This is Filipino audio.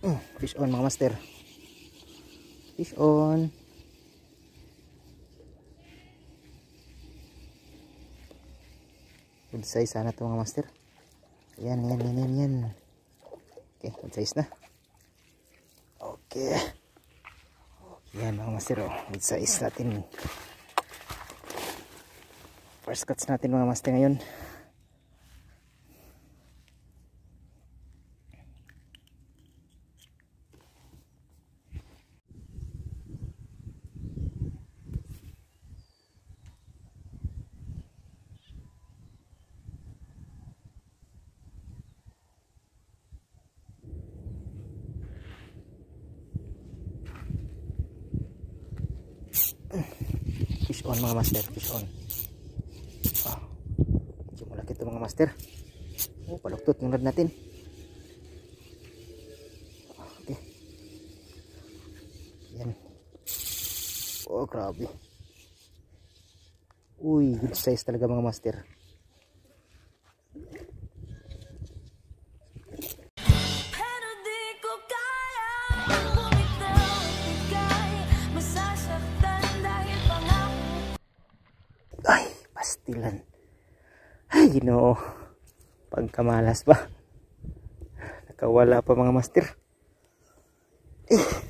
Fish on mga master. Fish on. Good size sana ito mga master. Yan. Okay, good size na. Okay. Yan mga master, oh. Good size natin. First cuts natin mga master ngayon. Fish on mga master, fish on. Medyo malaki ito mga master. Paluktot yung rod natin. Okay. Yan. Grabe. Uy, good size talaga mga master. Ay, pastilan. Ay, Ginoo. Pagkamalas pa. Nakawala pa mga master.